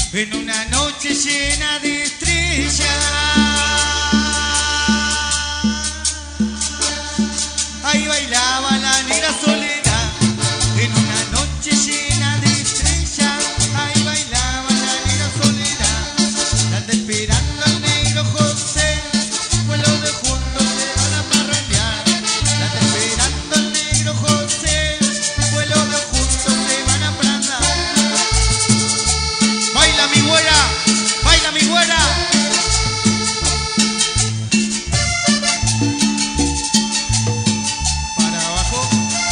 En una noche llena de estrellas, ahí bailaba la negra Soledad. En una noche llena de estrellas, ahí bailaba la negra Soledad. La anda esperando al negro José, pues los de juntos se van a parrandear. La anda esperando al negro José, pues los de juntos se van a parrandear. Baila mi güera, baila mi güera. Para abajo.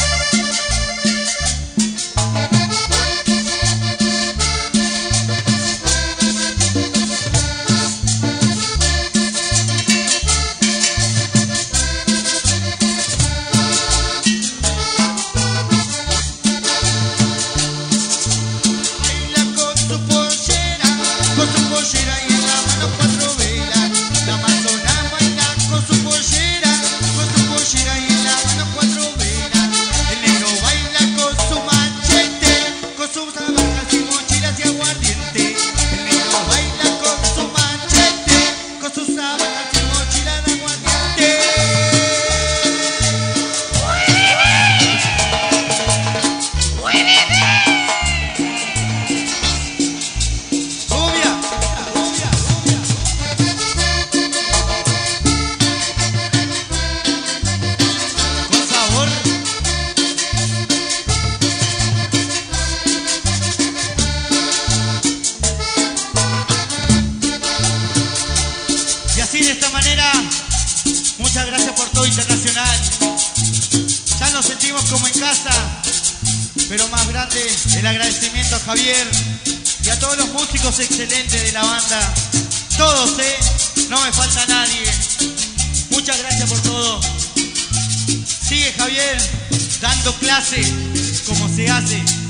Con su pollera y en la mano 4 velas. La amazona baila con su pollera y en la mano 4 velas. El negro baila con su machete, con sus navajas y mochilas de aguardiente. El negro baila con su machete, con sus navajas y mochilas de aguardiente. De esta manera, muchas gracias por todo, Internacional. Ya nos sentimos como en casa, pero más grande el agradecimiento a Javier y a todos los músicos excelentes de la banda. Todos, no me falta nadie. Muchas gracias por todo. Sigue Javier dando clase como se hace.